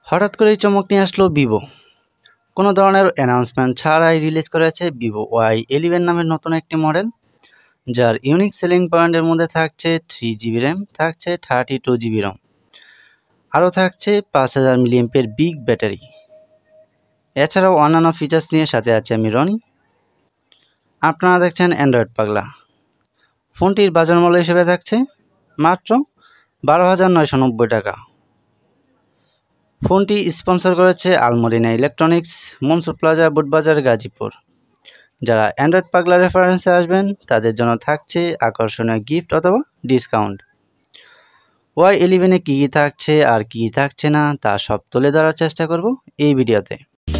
হঠাৎ করেই চমক নিয়ে আসলো ভিভো। কোনো ধরনের অ্যানাউন্সমেন্ট ছাড়াই রিলিজ করেছে ভিভো Y11 নামের নতুন একটি মডেল, যার ইউনিক সেলিং পয়েন্টের মধ্যে থাকছে 3GB র্যাম, থাকছে 32GB রম, আরও থাকছে 5000 mAh বিগ ব্যাটারি। এছাড়াও অন্যান্য ফিচার্স নিয়ে সাথে আছে আমি রনি। আপনারা দেখছেন অ্যান্ড্রয়েড পাগলা। ফোনটির বাজার মূল্য হিসেবে থাকছে মাত্র 12,990 টাকা। ফোনটি স্পন্সর করেছে আলমদিনা ইলেকট্রনিক্স, মনসুর প্লাজা, বুটবাজার, গাজীপুর। যারা অ্যান্ড্রয়েড পাগলা রেফারেন্সে আসবেন তাদের জন্য থাকছে আকর্ষণীয় গিফট অথবা ডিসকাউন্ট। Y11-এ কী কী থাকছে আর কী থাকছে না তা সব তুলে ধরার চেষ্টা করব এই ভিডিওতে।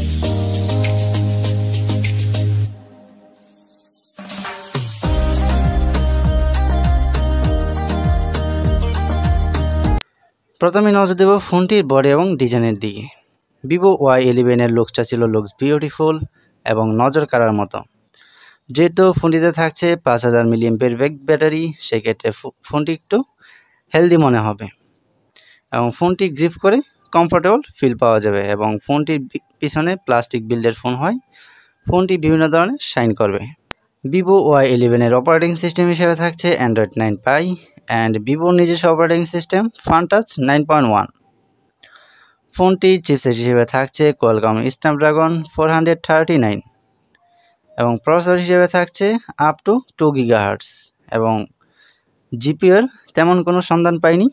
প্রথমে নজর দেব ফোনটির বডি এবং ডিজাইনের দিকে। ভিভো Y11-এর লুকসটা ছিল লুকস বিউটিফুল এবং নজর কাড়ার মতো। যেহেতু ফোনটিতে থাকছে 5000 mAh ব্যাক ব্যাটারি, সেক্ষেত্রে ফোনটি একটু হেলদি মনে হবে এবং ফোনটি গ্রিপ করে কমফোর্টেবল ফিল পাওয়া যাবে। এবং ফোনটির পিছনে প্লাস্টিক বিল্ডের ফোন হয়, ফোনটি বিভিন্ন ধরনের শাইন করবে। ভিভো Y11-এর অপারেটিং সিস্টেম হিসেবে থাকছে অ্যান্ড্রয়েড 9 পাই অ্যান্ড ভিভোর নিজস্ব অপারেটিং সিস্টেম ফানটাচ 9.1। ফোনটির চিপসেট হিসেবে থাকছে কোয়ালকম স্ন্যাপড্রাগন 439 এবং প্রসেসর হিসেবে থাকছে আপ টু 2 GHz এবং জিপিওর তেমন কোনো সন্ধান পাইনি।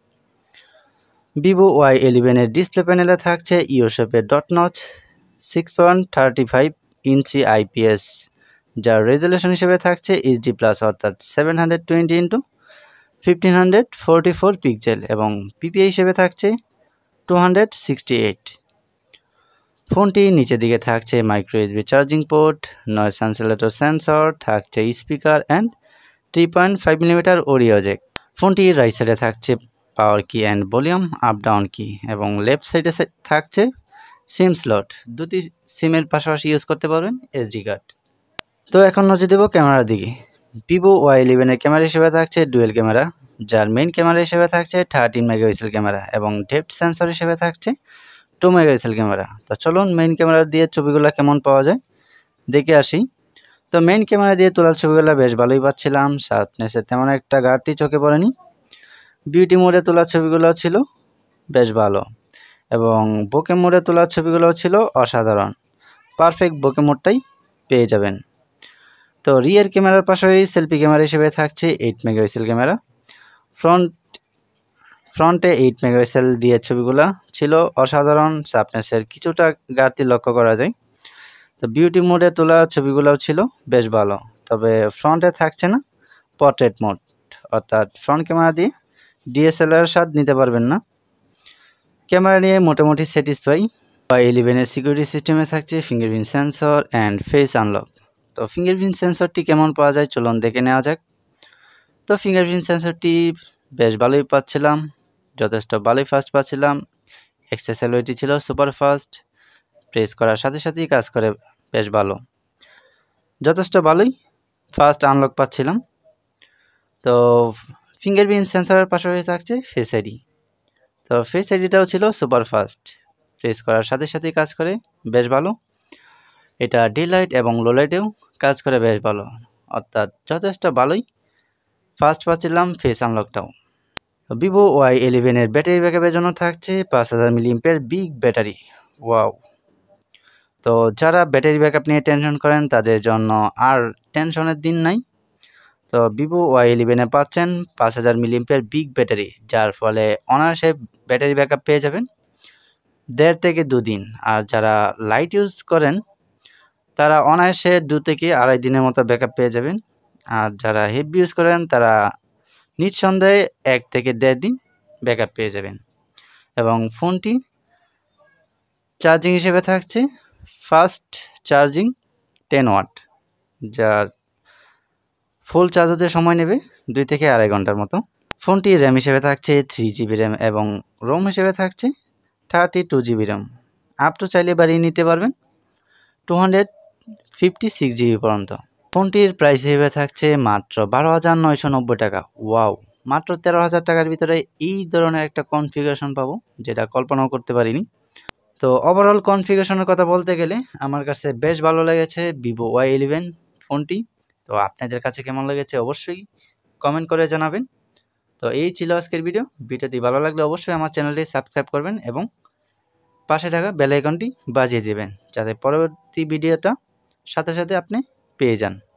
ভিভো Y11-এর ডিসপ্লে প্যানেলে থাকছে ইউ শেপের ডট নচ 6.35 ইঞ্চি IPS, যার রেজুলেশন হিসেবে থাকছে HD+, অর্থাৎ 720x1544 পিক্সেল এবং পিপিআই হিসেবে থাকছে 268। ফোনটির নিচের দিকে থাকছে micro USB charging port, noise cancellator sensor, থাকছে speaker and 3.5 mm audio jack. ফোনটির রাইট সাইডে থাকছে পাওয়ার কি অ্যান্ড ভলিউম আপ ডাউন কি এবং লেফট সাইডে থাকছে সিম স্লট। দুটি সিমের পাশাপাশি ইউজ করতে পারবেন SD কার্ড। তো এখন নজর দেব ক্যামেরার দিকে। ভিভো Y11-এর ক্যামেরা হিসেবে থাকছে ডুয়েল ক্যামেরা, যার মেইন ক্যামেরা হিসেবে থাকছে 13 মেগাপিক্সেল ক্যামেরা এবং ডেপথ সেন্সর হিসেবে থাকছে 2 মেগাপিক্সেল ক্যামেরা। তো চলুন মেইন ক্যামেরা দিয়ে ছবিগুলো কেমন পাওয়া যায় দেখে আসি। তো মেইন ক্যামেরা দিয়ে তোলার ছবিগুলো বেশ ভালোই পাচ্ছিলাম, শার্পনেসের তেমন একটা ঘাটতি চোখে পড়েনি। বিউটি মোডে তোলার ছবিগুলো ছিল বেশ ভালো এবং বোকে মোডে তোলার ছবিগুলো ছিল অসাধারণ। পারফেক্ট বোকে মোডটাই পেয়ে যাবেন। তো রিয়ার ক্যামেরার পাশাপাশি সেলফি ক্যামেরা হিসেবে থাকছে 8 মেগাপিক্সেল ক্যামেরা। ফ্রন্টে 8 মেগাপিক্সেল দিয়ে ছবিগুলো ছিল অসাধারণ, শার্পনেসের কিছুটা ঘাটতি লক্ষ্য করা যায়। তো বিউটি মোডে তোলা ছবিগুলোও ছিল বেশ ভালো, তবে ফ্রন্টে থাকছে না পোর্ট্রেট মোড, অর্থাৎ ফ্রন্ট ক্যামেরা দিয়ে DSLR স্বাদ নিতে পারবেন না। ক্যামেরা নিয়ে মোটামুটি স্যাটিসফাই। Y11-এর সিকিউরিটি সিস্টেমে থাকছে fingerprint sensor and face unlock. তো ফিঙ্গারপ্রিন্ট সেন্সরটি কেমন পাওয়া যায় চলুন দেখে নেওয়া যাক। তো ফিঙ্গারপ্রিন্ট সেন্সরটি বেশ ভালোই পাচ্ছিলাম, যথেষ্ট ভালোই ফাস্ট পাচ্ছিলাম। অ্যাক্সেসিবিলিটি ছিল সুপার ফাস্ট, প্রেস করার সাথে সাথেই কাজ করে বেশ ভালো, যথেষ্ট ভালোই ফাস্ট আনলক পাচ্ছিলাম। তো ফিঙ্গারপ্রিন্ট সেন্সরের পাশাপাশি থাকছে ফেস আইডি। তো ফেস আইডিটাও ছিল সুপার ফাস্ট, প্রেস করার সাথে সাথেই কাজ করে বেশ ভালো। এটা ডে লাইট এবং লো লাইটেও কাজ করে বেশ ভালো, অর্থাৎ যথেষ্ট ভালোই ফাস্ট পাচ্ছিলাম ফেস আনলকটাও। ভিভো Y11-এর ব্যাটারি ব্যাকআপের জন্য থাকছে 5000 mAh বিগ ব্যাটারি। ওয়াও! তো যারা ব্যাটারি ব্যাকআপ নিয়ে টেনশন করেন তাদের জন্য আর টেনশনের দিন নাই। তো ভিভো Y11-এ পাচ্ছেন 5000 mAh বিগ ব্যাটারি, যার ফলে অনায়াসে ব্যাটারি ব্যাকআপ পেয়ে যাবেন 1.5 থেকে 2 দিন। আর যারা লাইট ইউজ করেন তারা অনায়াসে 2 থেকে 2.5 দিনের মতো ব্যাকআপ পেয়ে যাবেন। আর যারা হেভি ইউজ করেন তারা নিঃসন্দেহে 1 থেকে 1.5 দিন ব্যাকআপ পেয়ে যাবেন। এবং ফোনটি চার্জিং হিসেবে থাকছে ফাস্ট চার্জিং 10 ওয়াট, যার ফুল চার্জ হতে সময় নেবে 2 থেকে 2.5 ঘন্টার মতো। ফোনটি র্যাম হিসেবে থাকছে 3GB র্যাম এবং রোম হিসেবে থাকছে 32GB র্যাম। আপ টু চাইলে বাড়িয়ে নিতে পারবেন 256GB পর্যন্ত। ফোনটির প্রাইস হিসেবে থাকছে মাত্র 12,990 টাকা। ওয়াও! মাত্র 13,000 টাকার ভিতরে এই ধরনের একটা কনফিগারেশন পাবো, যেটা কল্পনাও করতে পারিনি। তো ওভারঅল কনফিগারেশনের কথা বলতে গেলে আমার কাছে বেশ ভালো লেগেছে ভিভো Y11 ফোনটি। তো আপনাদের কাছে কেমন লেগেছে অবশ্যই কমেন্ট করে জানাবেন। তো এই ছিল আজকের ভিডিওটি ভালো লাগলে অবশ্যই আমার চ্যানেলটি সাবস্ক্রাইব করবেন এবং পাশে থাকা বেল আইকনটি বাজিয়ে দেবেন যাতে পরবর্তী ভিডিওটা সাথে সাথে আপনি পেয়ে যান।